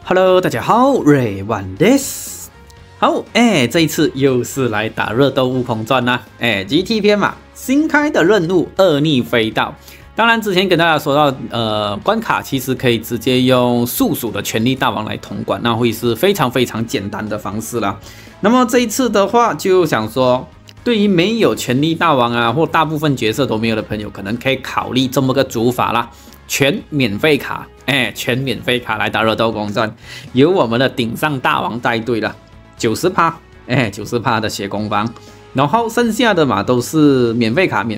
Hello， 大家好，瑞万です。好，这一次又是来打热斗悟空传啦，GT 篇嘛，新开的任务恶逆飞道。当然，之前跟大家说到，关卡其实可以直接用速属的权力大王来通关，那会是非常简单的方式啦。那么这一次的话，就想说，对于没有权力大王啊，或大部分角色都没有的朋友，可能可以考虑这么个组法啦。全免费卡，全免费卡来打热斗公战，由我们的顶上大王带队了，90%，90%的血攻方，然后剩下的嘛都是免费卡，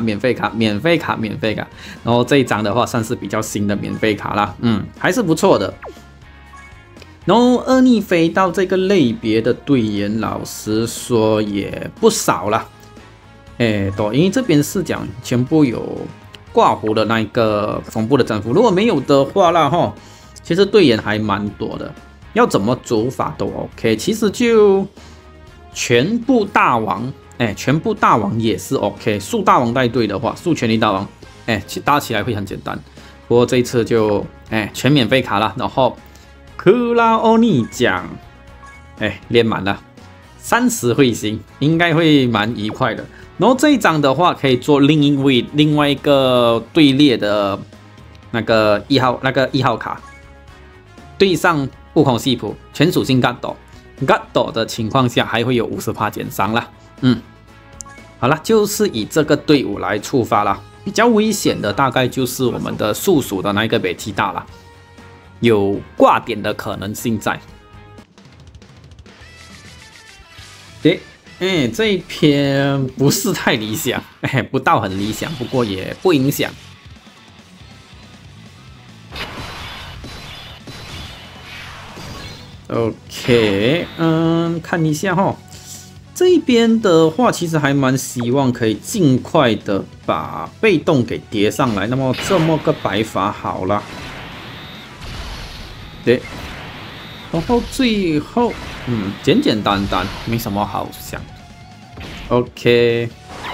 然后这一张的话算是比较新的免费卡啦，还是不错的。然后恶逆飞道这个类别的队员，老实说也不少啦，抖音这边是讲全部有挂弧的那个总部的征服，如果没有的话啦齁，其实队员还蛮多的，要怎么组法都 OK。其实就全部大王，全部大王也是 OK。速大王带队的话，速权力大王，打起来会很简单。不过这一次就全免费卡了，然后克拉欧尼奖，练满了30彗星，应该会蛮愉快的。然后这一张的话，可以做另外一个队列的那个一号卡，对上悟空系谱全属性 GADO 的情况下，还会有50%减伤啦。好了，就是以这个队伍来出发啦。比较危险的大概就是我们的速属的那个北极大啦，有挂点的可能性在。这一篇不是太理想，不到很理想，不过也不影响。OK， 看一下齁，这边的话其实还蛮希望可以尽快的把被动给叠上来。那么这么个摆法好了，然后最后简单，没什么好想。OK，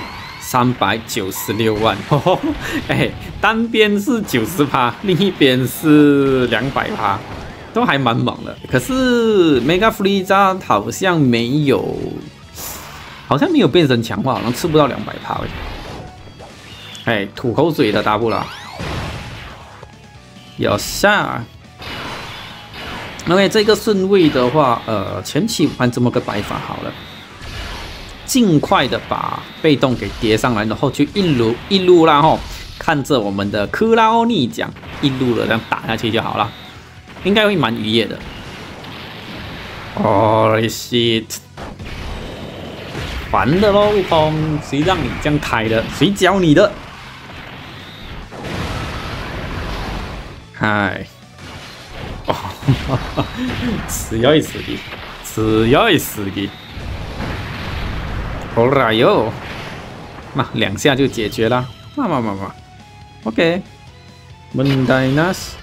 396万，单边是90%，另一边是200%，都还蛮猛的。可是 Mega Frieza 好像没有变身强化，好像吃不到200%吐口水的大不了，有下。OK， 这个顺位的话，前期按这么个摆法好了，尽快的把被动给叠上来，然后就一路啦吼，看着我们的克拉欧尼奖一路的这样打下去就好了，应该会蛮愉悦的。Holy shit！ 烦的咯，悟空，谁让你这样开的？谁教你的？嗨。強いすぎ。好啦哟，那2下就解决了。OK， 問題なし。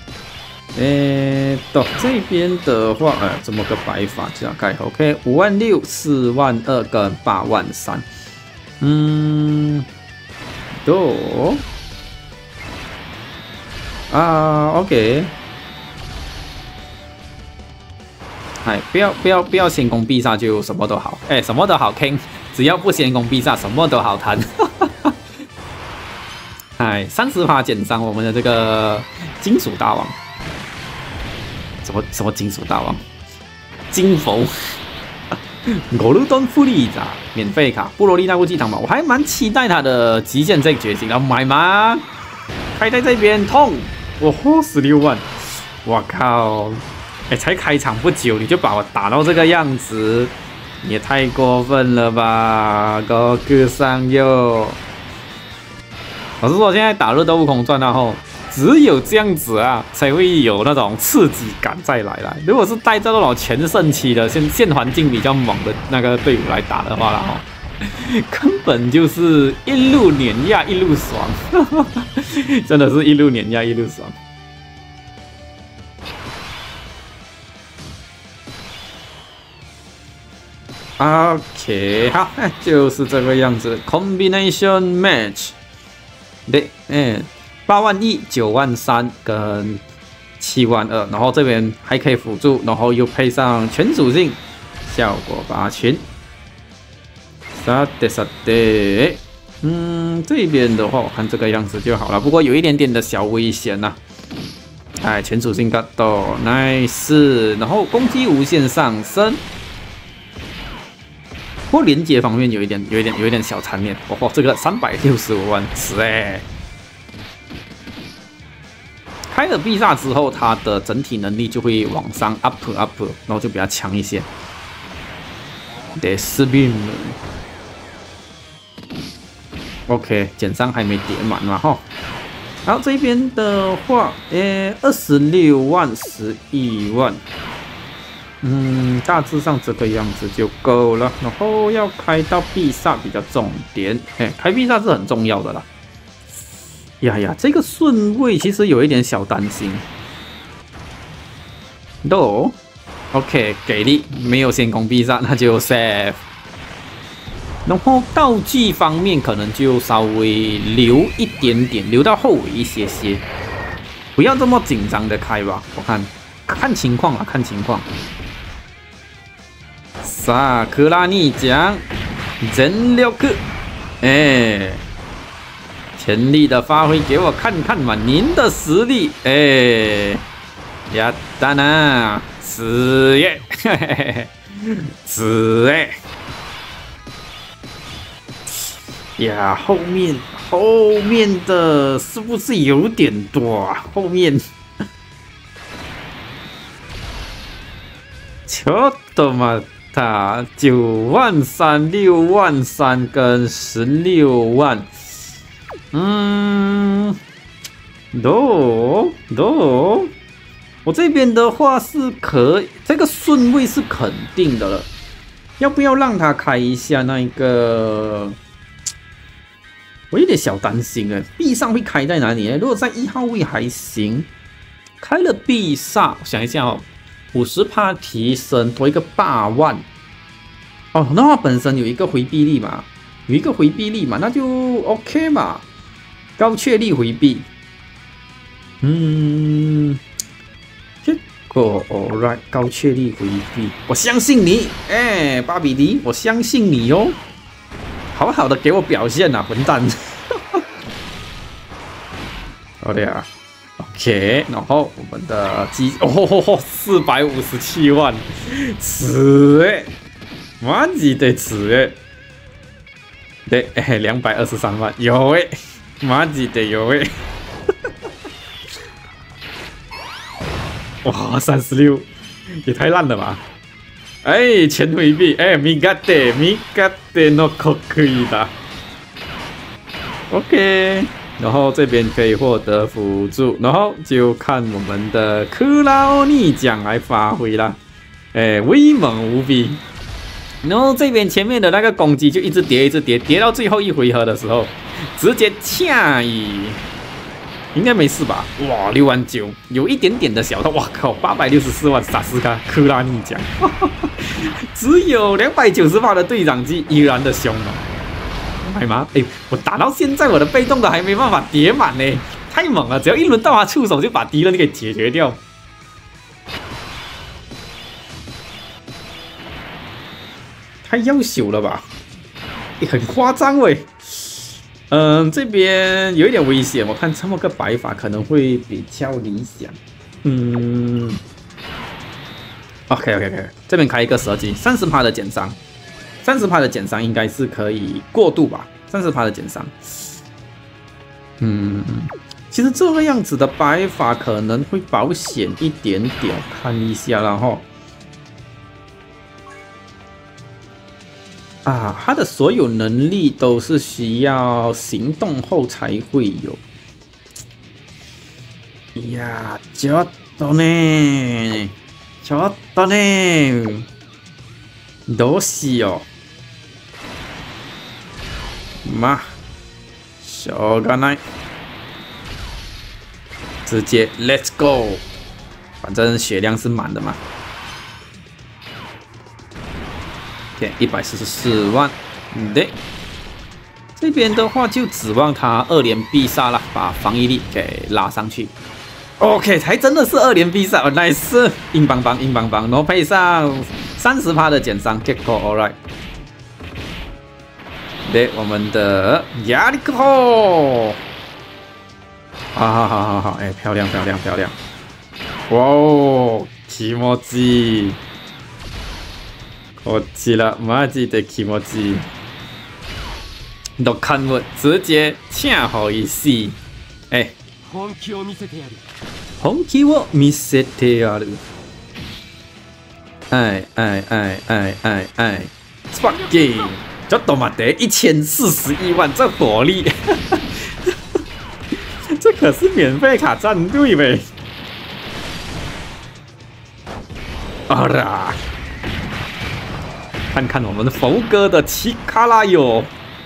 这边的话，这么个摆法大概 OK，56000、42000跟83000。OK。不要先攻必杀就什么都好，什么都好听，只要不先攻必杀，什么都好谈。30%减伤我们的这个金属大王，什么金属大王？金佛，ゴルドンフリーザ免费卡，布罗利那部祭堂嘛，我还蛮期待他的极限这个觉醒，然后买吗？开在这边痛，16万，我靠！才开场不久你就把我打到这个样子，你也太过分了吧！高个上右，老实说，现在打热斗悟空传后，只有这样子啊，才会有那种刺激感再来啦。如果是带着那种全盛期的现环境比较猛的那个队伍来打的话啦，根本就是一路碾压一路爽，真的是一路碾压一路爽。OK， 好，就是这个样子 ，Combination Match， 对，81000、93000跟 72000，然后这边还可以辅助，然后又配上全属性，效果拔群。さてさて，这边的话我看这个样子就好了，不过有一点点的小危险呐、哎，全属性 got nice， 然后攻击无限上升。不过连接方面有一点小残念，哦，这个365万词哎。开了必杀之后，它的整体能力就会往上 up， 然后就比较强一些。Death Beam。OK， 减伤还没叠满嘛哈。然后这边的话，26万、11万，大致上这个样子就够了。然后要开到必杀比较重点，开必杀是很重要的啦。呀，这个顺位其实有一点小担心。OK， 给力，没有先攻必杀，那就 save。然后道具方面可能就稍微留一点点，留到后尾一些，不要这么紧张的开吧。我看情况啦，看情况。萨克拉逆奖，全力，全力的发挥，给我看看嘛，您的实力，呀哒呐，是耶，是耶，呀，后面的是不是有点多啊？后面，ちょっと待った，9万3、6万3跟16万。我这边的话是这个顺位是肯定的了，要不要让他开一下那一个？我有点小担心哎，必杀会开在哪里？如果在1号位还行，开了必杀，我想一下哦，50%提升多一个8万，哦，那它本身有一个回避力嘛，那就 OK 嘛。高确率回避，这个 alright， 高确率回避，我相信你，巴比迪，我相信你哦，好好的给我表现啊，混蛋！好的呀 ，OK， 然后我们的457万，吃マジで吃对，223万，有マジで有哇，36，也太烂了吧！全回避，味方の国だ。OK， 然后这边可以获得辅助，然后就看我们的克拉欧尼奖来发挥啦。威猛无比。然后这边前面的那个攻击就一直叠，叠到最后一回合的时候，直接恰一，应该没事吧？哇，6万9，有一点点的小痛，哇靠，864万萨斯卡克拉尼奖，只有290%的对讲机，依然的凶猛。买吗？我打到现在我的被动的还没办法叠满呢，太猛了！只要一轮到他出手就把敌人给解决掉。太优秀了吧，很夸张喂。这边有一点危险，我看这么个摆法可能会比较理想。OK， 这边开一个蛇姬，30%的减伤，30%的减伤应该是可以过渡吧，30%的减伤。其实这个样子的摆法可能会保险一点点，看一下然后。他的所有能力都是需要行动后才会有。呀，ちょっとね、どうしよう。まあ、しょうがない。直接 Let's go， 反正血量是满的嘛。144万，对，这边的话就指望他2连必杀了，把防御力给拉上去。 OK， 还真的是2连必杀，那是硬邦邦，硬邦邦，然后配上30%的减伤 ，get call alright。对，我们的亚历克，好，哎，漂亮，哇哦，気持ちいい。こちらマジで気持ちいい。ロッカンム直接恰好一死，哎。本気を見せてやる。本気を見せてやる。哎，Sparky， ちょっと待って，1041万，这火力，这可是免费卡战队呗。好啦，看看我们的佛哥的奇卡拉哟，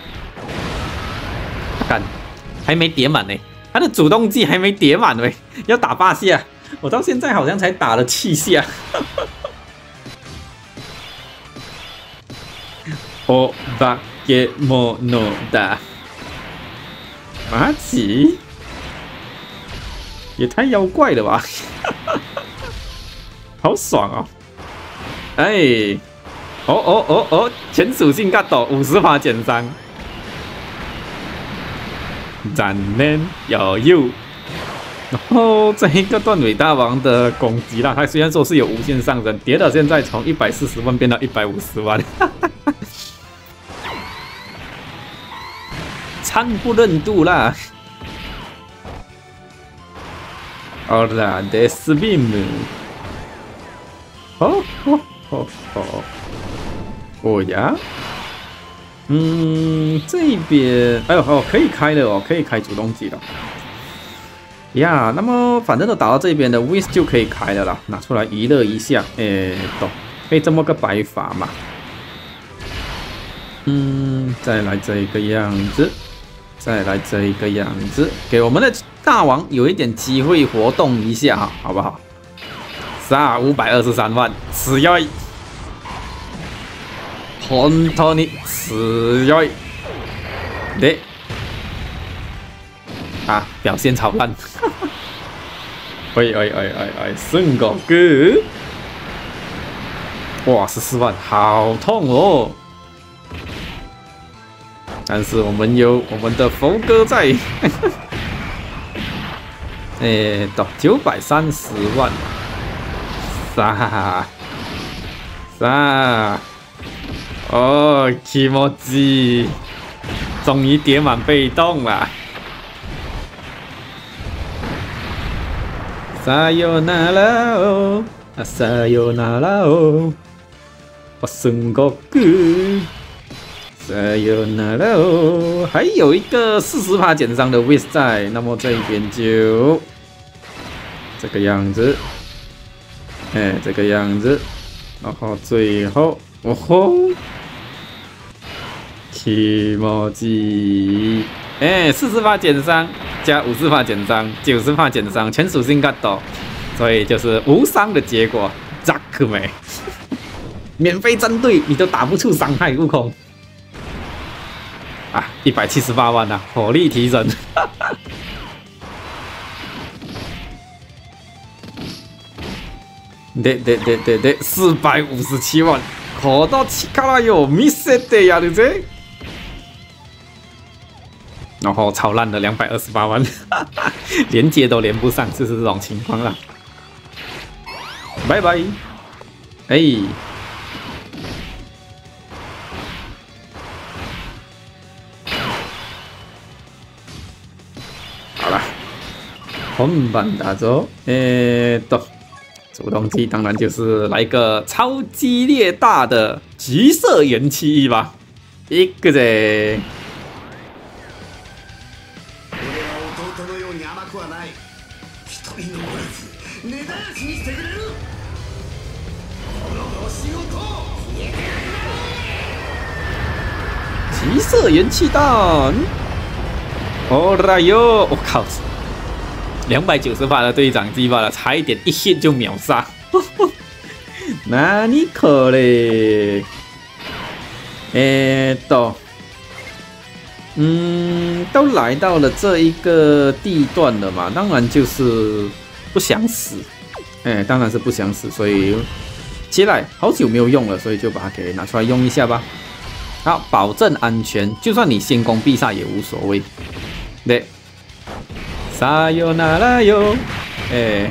看，还没叠满呢。他的主动技还没叠满喂，要打8下，我到现在好像才打了7下。お化け物だ，马吉也太妖怪了吧！好爽哦！哎，哦，全属性格斗50%减伤。残念有 you， 然后这一个断尾大王的攻击啦，它虽然说是有无限上升，跌到现在从140万变到150万，惨不忍睹啦！好啦 ，Death Beam， 哦呀。这边，哎呦可以开了哦，可以开主动技了呀。那么反正都打到这边的 Wiz 就可以开了啦，拿出来娱乐一下。懂，可以这么个摆法嘛。再来这个样子，再来这个样子，给我们的大王有一点机会活动一下哈，好不好？さあ523万，強い。本当に強いで啊，表现超烂！哎，胜个哥！哇，14万，好痛哦！但是我们有我们的佛哥在，到930万，さ哦，気持ちいい，终于叠满被动了。さよなら哦，さよなら哦，我孙悟空。さよなら哦，还有一个40%减伤的 Wiz 在，那么这一边就这个样子，这个样子，然后最后，哦吼。気持ちいい，40%减伤加50%减伤，90%减伤，全属性格斗，所以就是无伤的结果。Zack 美，免费战队你都打不出伤害，悟空啊！178万啊，火力提升。对，457万，この力よ見せてやるぜ。然后超烂的228万，连接都连不上，就是这种情况啦。拜拜，好了，本番打走，主动技当然就是来个超激烈大的橘色元气吧，一个啫。橘色元气弹，哦啦哟！我靠，290%的队长技罢了，差一点一 hit 就秒杀。那你可嘞？都来到了这一个地段了嘛，当然就是不想死，哎，当然是不想死，所以接下来好久没有用了，所以就把它给拿出来用一下吧。好，保证安全，就算你先攻必杀也无所谓。对，撒哟那拉哟，哎，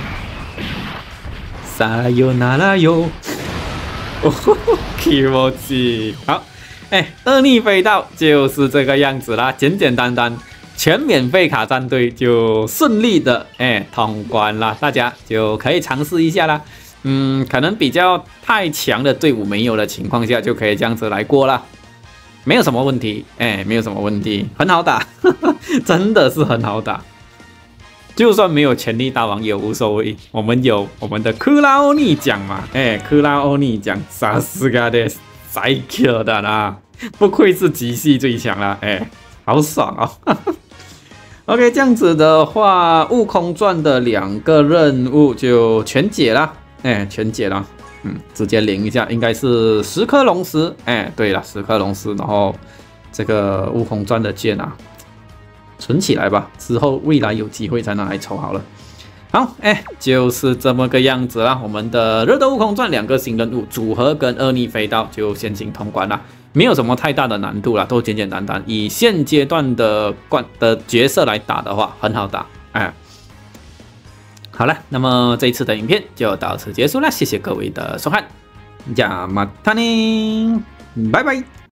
撒哟那拉哟，哦，気持ちいい。好，哎，恶逆飞刀就是这个样子啦，简简单单。全免费卡战队就顺利的通关了，大家就可以尝试一下啦。可能比较太强的队伍没有的情况下，就可以这样子来过啦，没有什么问题，没有什么问题，很好打，呵呵，真的是很好打。就算没有潜力大王也无所谓，我们有我们的克拉欧尼奖嘛，克拉欧尼奖，さすがです，最強的啦，不愧是极系最强啦，好爽哦。OK， 这样子的话，悟空传的2个任务就全解了，全解了，直接领一下，应该是10颗龙石，对了，10颗龙石，然后这个悟空传的剑啊，存起来吧，之后未来有机会再拿来抽好了。好，就是这么个样子啦。我们的热斗悟空传2个新任务组合跟恶逆飞刀就先行通关了。没有什么太大的难度啦，都简简单单。以现阶段的角色来打的话，很好打。好了，那么这一次的影片就到此结束了，谢谢各位的收看，加马塔尼，拜拜。